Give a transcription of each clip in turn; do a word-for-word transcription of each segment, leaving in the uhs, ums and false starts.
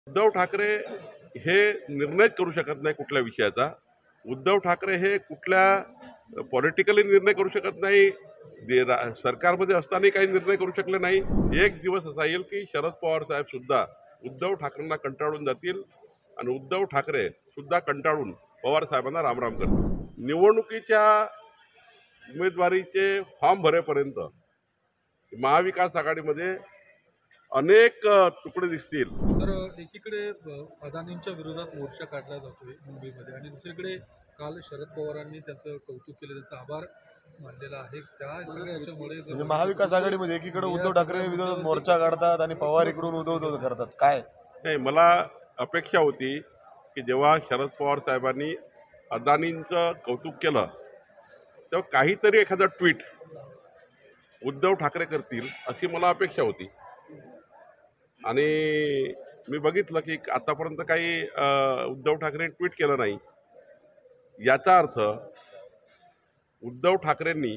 उद्धव ठाकरे हे निर्णयच करू शकत नाही कुठल्या विषयाचा. उद्धव ठाकरे हे कुठल्या पॉलिटिकली निर्णय करू शकत नाही. जे रा- सरकारमध्ये असताना काही निर्णय करू शकले नाही. एक दिवस असा येईल की शरद पवार साहेब सुद्धा उद्धव ठाकरेंना कंटाळून जातील आणि उद्धव ठाकरे सुद्धा कंटाळून पवार साहेबांना रामराम करतील. निवडणुकीच्या उमेदवारीचे फॉर्म भरेपर्यंत महाविकास आघाडीमध्ये अनेक अ, तुकडे दिसतील. तर एकीकडे अ, अदानींच्या विरोधात मोर्चा काढला जातोय मुंबईमध्ये आणि दुसरीकडे काल शरद पवारांनी त्याचं कौतुक केलं, त्यांचा आभार मानलेला आहे. त्या सगळ्या याच्यामुळे जर म्हणजे महाविकास आघाडीमध्ये एकीकडे उद्धव ठाकरे विरोधात मोर्चा काढतात आणि पवार इकडून उद्धव उद्धव करतात. काय नाही, मला अपेक्षा होती की जेव्हा शरद पवार साहेबांनी अदानींचं कौतुक केलं तेव्हा काहीतरी एखादं ट्विट उद्धव ठाकरे करतील अशी मला अपेक्षा होती. आणि मी बघितलं की आतापर्यंत काही अ, उद्धव ठाकरे ट्विट केलं नाही. याचा अर्थ उद्धव ठाकरेंनी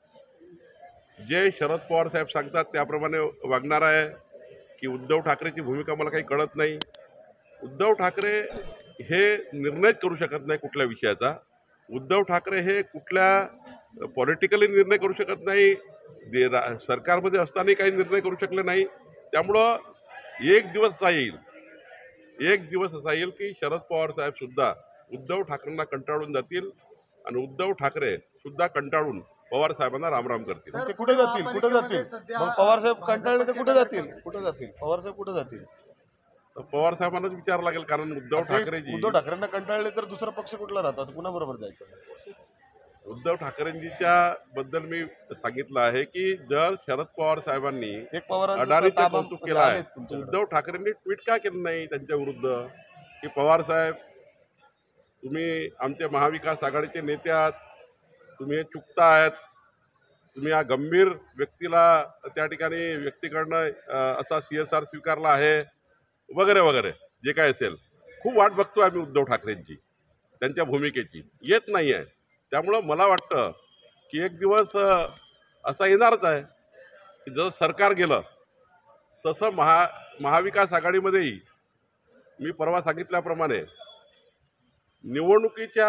जे शरद पवार साहेब सांगतात त्याप्रमाणे वागणार आहे की उद्धव ठाकरेची भूमिका मला काही कळत नाही. उद्धव ठाकरे हे निर्णयच करू शकत नाही कुठल्या विषयाचा. उद्धव ठाकरे हे कुठल्या पॉलिटिकली निर्णय करू शकत नाही. जे रा- सरकारमध्ये असताना काही निर्णय करू शकले नाही. त्यामुळं एक दिवस असा येईल एक दिवस असा येईल की शरद पवार साहेब सुद्धा उद्धव ठाकरेंना कंटाळून जातील आणि उद्धव ठाकरे सुद्धा कंटाळून पवार साहेबांना रामराम करतील. ते कुठे जातील कुठे जातील मग पवार साहेब कंटाळले तर कुठे जातील कुठे जातील पवार साहेब कुठे जातील तर पवार साहेबांनाच विचारावं लागेल, कारण उद्धव ठाकरेजी उद्धव ठाकरेंना कंटाळले तर दुसरा पक्ष कुठला राहतो आता कुणा बरोबर जायचं. उद्धव ठाकरेंजीच्या बद्दल मी सांगितलं आहे की जर शरद पवार साहेबांनी एक पवारांचा अडाणीचं ताबा कौतुक म्हणजे केलं आहे, आलेत तर तुमच्याकडे. उद्धव ठाकरेंनी ट्विट का केलं नाही त्यांच्या विरुद्ध की पवार साहेब तुम्ही आमचे महाविकास आघाडीचे नेते आहात, तुम्ही हे चुकता आहेत, तुम्ही या गंभीर व्यक्तीला त्या ठिकाणी व्यक्तीकडनं अ, असा सी एस आर स्वीकारला आहे वगैरे वगैरे जे काय असेल. खूप वाट बघतो आम्ही उद्धव ठाकरेंची, त्यांच्या भूमिकेची. येत नाही आहे. त्यामुळं मला वाटतं की एक दिवस अ, असा येणारच आहे की जसं सरकार गेलं तसं महा महाविकास आघाडीमध्येही मी परवा सांगितल्याप्रमाणे निवडणुकीच्या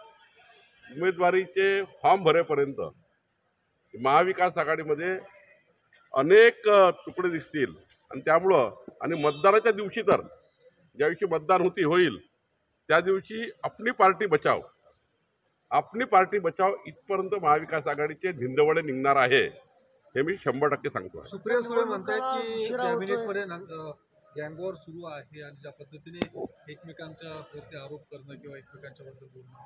उमेदवारीचे फॉर्म भरेपर्यंत महाविकास आघाडीमध्ये अनेक अ, तुकडे दिसतील. आणि त्यामुळं आणि मतदानाच्या दिवशी तर ज्या दिवशी मतदान होती होईल त्या दिवशी आपली पार्टी बचाव आपली पार्टी बचाव इथपर्यंत महाविकास आघाडीचे धिंदवडे निघणार आहे हे मी शंभर टक्के सांगतो. सुप्रिया सुळे म्हणतात की उशिरा होतोय. कॅबिनेटमध्ये गँगवॉर सुरू आहे आणि ज्या पद्धतीने एकमेकांच्या वरती आरोप करणं किंवा एकमेकांच्या बद्दल बोलणं.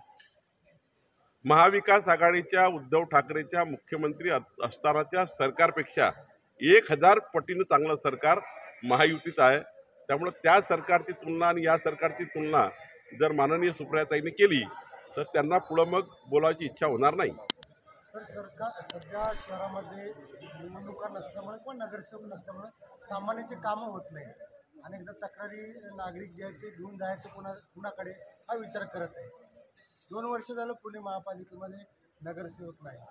महाविकास आघाडीच्या उद्धव ठाकरेच्या मुख्यमंत्री अस- असतानाच्या सरकारपेक्षा एक हजार पटीनं चांगलं सरकार महायुतीचं आहे. त्यामुळं त्या सरकारची तुलना आणि या सरकारची तुलना जर माननीय सुप्रियाताईंनी केली तर त्यांना पुढं मग बोलायची इच्छा होणार नाही. सर सरकार सध्या शहरामध्ये निवडणुका नसल्यामुळे किंवा नगरसेवक नसल्यामुळे सामान्याचे कामं होत नाही. अनेकदा तक्रारी नागरिक जे आहेत ते घेऊन जायचं कुणा कुणाकडे हा विचार करत आहे. दोन वर्ष झालं पुणे महापालिकेमध्ये नगरसेवक नाही.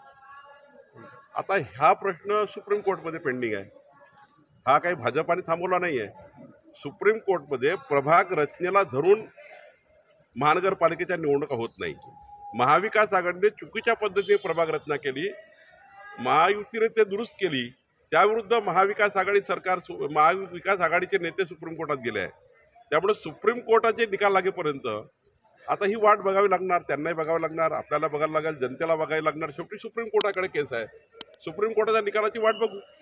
आता हा प्रश्न सुप्रीम कोर्टमध्ये पेंडिंग आहे. हा काही भाजपाने थांबवला नाही आहे. सुप्रीम कोर्टमध्ये प्रभाग रचनेला धरून महानगरपालिकेच्या निवडणुका होत नाही. महाविकास आघाडीने चुकीच्या पद्धतीने प्रभाग रचना केली, महायुतीने ते दुरुस्त केली. त्याविरुद्ध महाविकास आघाडी सरकार सु- महाविकास आघाडीचे नेते सुप्रीम कोर्टात गेले आहे. त्यामुळे सुप्रीम कोर्टाचे निकाल लागेपर्यंत आता ही वाट बघावी लागणार, त्यांनाही बघावं लागणार, आपल्याला बघायला लागेल, जनतेला बघायला लागणार. शेवटी सुप्रीम कोर्टाकडे केस आहे. सुप्रीम कोर्टाच्या निकालाची वाट बघू.